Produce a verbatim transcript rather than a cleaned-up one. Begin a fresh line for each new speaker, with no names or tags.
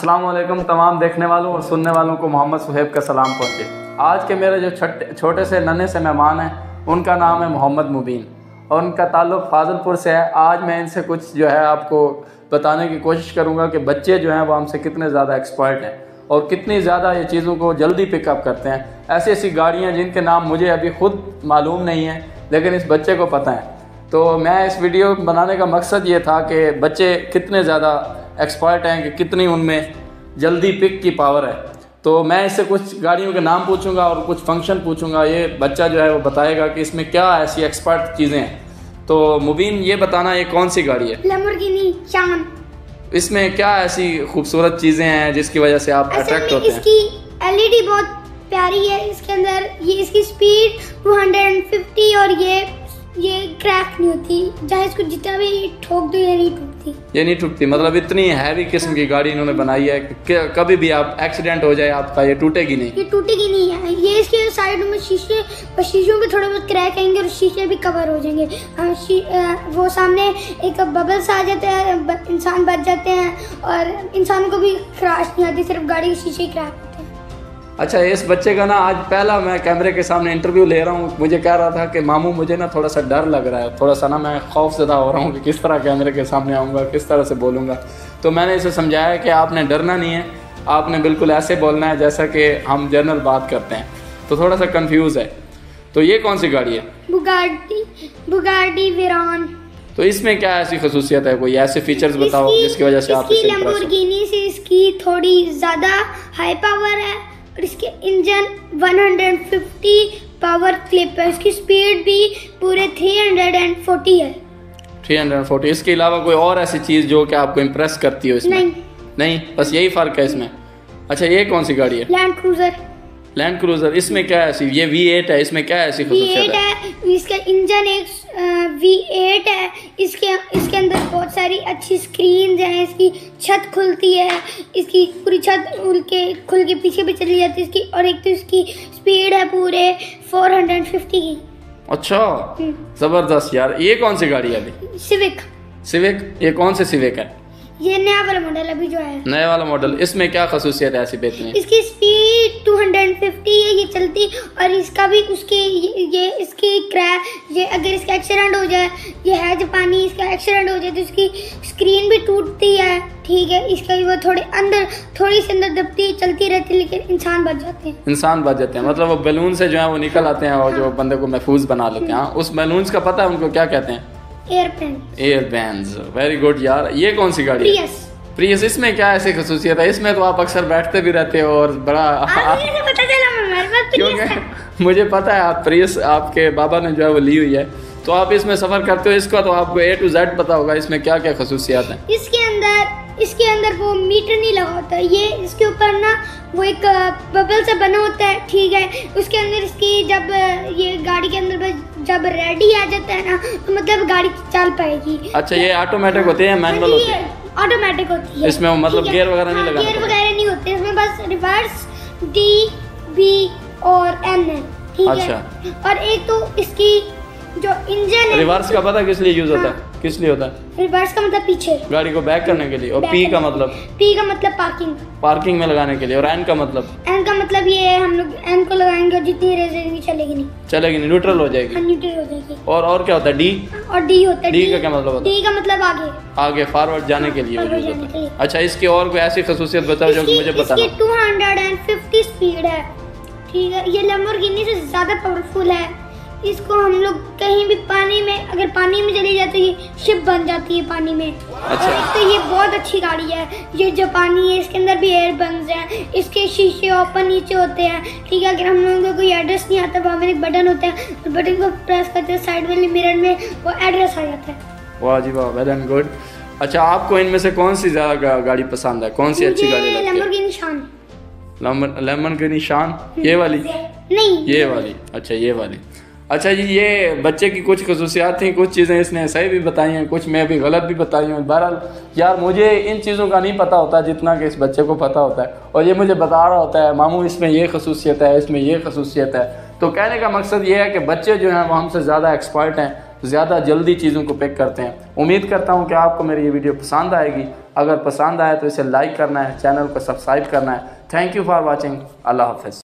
अस्सलाम वालेकुम तमाम देखने वालों और सुनने वालों को मोहम्मद सुहेब का सलाम पहुँचे। आज के मेरे जो छोटे छोटे से नन्हे से मेहमान हैं उनका नाम है मोहम्मद मुबीन और उनका ताल्लुक़ फाजिलपुर से है। आज मैं इनसे कुछ जो है आपको बताने की कोशिश करूँगा कि बच्चे जो हैं वो हमसे कितने ज़्यादा एक्सपर्ट हैं और कितनी ज़्यादा ये चीज़ों को जल्दी पिकअप करते हैं। ऐसी ऐसी गाड़ियाँ जिनके नाम मुझे अभी ख़ुद मालूम नहीं है लेकिन इस बच्चे को पता है। तो मैं इस वीडियो बनाने का मकसद ये था कि बच्चे कितने ज़्यादा एक्सपर्ट हैं कि कितनी उनमें जल्दी पिक की पावर है। तो मैं इससे कुछ गाड़ियों के नाम पूछूंगा और कुछ फंक्शन पूछूंगा। ये बच्चा जो है वो बताएगा कि इसमें क्या ऐसी एक्सपर्ट चीज़ें हैं। तो मुबीन ये बताना ये कौन सी गाड़ी है?
लैम्बोर्गिनी शान। इसमें
क्या ऐसी खूबसूरत चीज़ें हैं जिसकी वजह से आप अट्रैक्ट होते हैं?
इसकी एलईडी बहुत प्यारी है। इसके अंदर ये इसकी स्पीड दो सौ पचास और ये ये क्रैक नहीं होती, चाहे इसको जितना भी ठोक दो ये नहीं टूटती।
ये नहीं टूटती मतलब इतनी हैवी किस्म की गाड़ी इन्होंने बनाई है कि कभी भी आप एक्सीडेंट हो जाए आपका ये टूटेगी नहीं।
ये टूटेगी नहीं है। ये इसके साइड में शीशे शीशों पे थोड़े बहुत क्रैक आएंगे और शीशे भी कवर हो जाएंगे। वो सामने एक बबल्स आ जाते हैं, इंसान बच जाते हैं और इंसान को भी क्रैश नहीं आती, सिर्फ गाड़ी के शीशे क्रैक होते हैं।
अच्छा, इस बच्चे का ना आज पहला मैं कैमरे के सामने इंटरव्यू ले रहा हूँ। मुझे कह रहा था कि मामू मुझे ना थोड़ा सा डर लग रहा है, थोड़ा सा ना मैं खौफज़दा हो रहा हूँ कि किस तरह कैमरे के सामने आऊँगा, किस तरह से बोलूँगा। तो मैंने इसे समझाया कि आपने डरना नहीं है, आपने बिल्कुल ऐसे बोलना है जैसा कि हम जनरल बात करते हैं। तो थोड़ा सा कन्फ्यूज़ है। तो ये कौन सी गाड़ी है?
Bugatti Bugatti Veyron.
तो इसमें क्या ऐसी खसूसियत है, कोई ऐसे फीचर्स बताओ जिसकी वजह से आप
इसकी लैम्बोर्गिनी से इसकी थोड़ी ज़्यादा हाई पावर है और इसके इंजन एक सौ पचास पावर क्लिप है। इसकी स्पीड भी पूरे तीन सौ चालीस है।
तीन सौ चालीस। इसके अलावा कोई और ऐसी चीज़ जो कि आपको इम्प्रेस करती हो इसमें?
नहीं
नहीं, बस यही फ़र्क है इसमें। अच्छा, ये कौन सी गाड़ी है?
Land Cruiser.
Land Cruiser. इसमें क्या ऐसी? ये वी एट है, इसमें क्या ऐसी
खसूसियत है? है इसका इंजन एक वी एट है। इसके इसके अंदर बहुत सारी अच्छी स्क्रीन हैं। इसकी छत खुलती है, इसकी पूरी छत खुल के खुल के पीछे भी चली जाती है इसकी। और एक तो इसकी स्पीड है पूरे चार सौ पचास की।
अच्छा, ज़बरदस्त यार। ये कौन सी गाड़ी है अभी?
सिविक।
सिविक। ये कौन से सिविक है?
ये नया वाला मॉडल अभी जो है।
नया वाला मॉडल। इसमें क्या खसूसियत है ऐसी बेहतरीन?
इसकी स्पीड दो सौ पचास है ये चलती, और इसका भी उसके ये, ये इसकी क्रैश, ये अगर इसका एक्सीडेंट हो जाए, ये है जापानी, इसका एक्सीडेंट हो जाए तो इसकी स्क्रीन भी टूटती है। ठीक है, इसका भी वो थोड़े अंदर थोड़ी सी अंदर दबती चलती रहती है लेकिन इंसान बच जाते हैं।
इंसान बच जाते हैं मतलब वो बैलून से जो है वो निकल आते हैं और हाँ। जो बंदे को महफूज बना लेते हैं। उस बैलून्स का पता है उनको क्या कहते हैं?
एयरपेन।
एयरपेन्स। वेरी गुड यार। ये कौन सी गाड़ी
प्रियस।
है? प्रियस। इसमें क्या ऐसी खसूसियत है? इसमें तो आप अक्सर बैठते भी रहते हो और बड़ा
पता चला
क्योंकि मुझे पता है आप प्रियस आपके बाबा ने जो है वो ली हुई है, तो आप इसमें सफ़र करते हो। इसका तो आपको ए टू जेड पता होगा इसमें क्या क्या खसूसियात हैं।
इसके अंदर इसके अंदर वो मीटर नहीं लगा होता, ये इसके ऊपर ना वो एक बबल से बना होता है। ठीक है, उसके अंदर इसकी जब ये गाड़ी के अंदर जब रेडी आ जाता है ना तो मतलब गाड़ी चल पाएगी।
अच्छा, ये ऑटोमेटिक होती है मैनुअल होती है?
ऑटोमेटिक होती है।
इसमें मतलब गियर वगैरह नहीं लगाना?
गियर वगैरह नहीं होते इसमें, बस रिवर्स, डी, बी और एन है। ठीक है। अच्छा। और एक तो इसकी जो इंजन है।
रिवर्स का पता किस लिए यूज होता है? किस लिए होता है
रिवर्स का? मतलब पीछे गाड़ी
को बैक करने के लिए। और पी का मतलब?
पी का मतलब पार्किंग।
पार्किंग में लगाने के लिए। और एन का मतलब?
एन का मतलब ये है हम लोग एन को लगाएंगे और जितनी रेस चलेगी नहीं
चलेगी नहीं, न्यूट्रल हो जाएगी।
न्यूट्रल हो जाएगी।
और और क्या होता है? डी।
और डी होता है।
डी का क्या मतलब होता है?
डी का मतलब आगे
आगे फॉरवर्ड जाने के लिए यूज होता है। अच्छा, इसकी और कोई ऐसी खसूसियत बताओ जो मुझे पता है।
इसकी दो सौ पचास स्पीड है। ठीक है, ये लैम्बोर्गिनी से ज्यादा पावरफुल है। इसको हम लोग कहीं भी पानी में, अगर पानी में चली जाती है, शिप बन जाती है पानी में। अच्छा। और एक तो ये बहुत अच्छी गाड़ी है, ये जापानी है। इसके अंदर भी एयर बंस हैं, इसके शीशे ऊपर नीचे होते हैं। ठीक है, अगर हम लोगों को कोई एड्रेस नहीं आता, वहाँ पर एक बटन होता है, तो बटन को प्रेस करते हैं, साइड वाले मिरर में वो एड्रेस आ जाता है।
वाह जी वाह, वेल एंड गुड। अच्छा, आपको इनमें से कौन सी ज्यादा गाड़ी पसंद है? कौन सी अच्छी गाड़ी लगती है?
लैम्बोर्गिनी शान।
लैम्बोर्गिनी शान? ये वाली?
नहीं,
ये वाली। अच्छा, ये वाली। अच्छा जी, ये बच्चे की कुछ खसूसियात थी, कुछ चीज़ें इसने सही भी बताई हैं, कुछ मैं भी गलत भी बताई हूँ। बहरहाल यार मुझे इन चीज़ों का नहीं पता होता जितना कि इस बच्चे को पता होता है, और ये मुझे बता रहा होता है मामू इसमें ये खसूसियत है, इसमें ये खसूसियत है। तो कहने का मकसद ये है कि बच्चे जो हैं वो हमसे ज़्यादा एक्सपर्ट हैं, ज़्यादा जल्दी चीज़ों को पिक करते हैं। उम्मीद करता हूँ कि आपको मेरी ये वीडियो पसंद आएगी। अगर पसंद आए तो इसे लाइक करना है, चैनल को सब्सक्राइब करना है। Thank you for watching. अल्लाह हाफ़िज़।